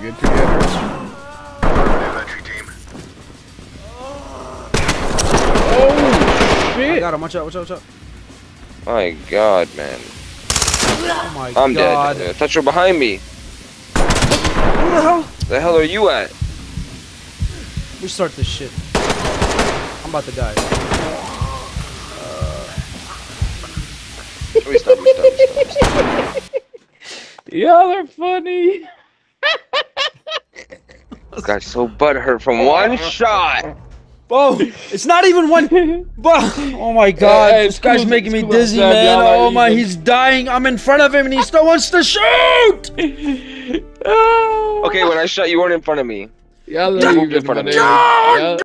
Good together. Oh shit! I got him. Watch out! Watch out! Watch out! My God, man. Oh my I'm God. dead. Touch her behind me. Who the hell? The hell are you at? We start this shit. I'm about to die. We stop. Y'all are funny. This guy's so butthurt from one shot. Oh, it's not even one. Oh my God, Hey, this guy's cool, making me cool, dizzy, Sam, man. y'all are Oh my, even. he's dying. I'm in front of him and he still wants to shoot. Oh. Okay, when I shot, you weren't in front of me. Y'all You are moved in even, front of my me. nigga. Y'all-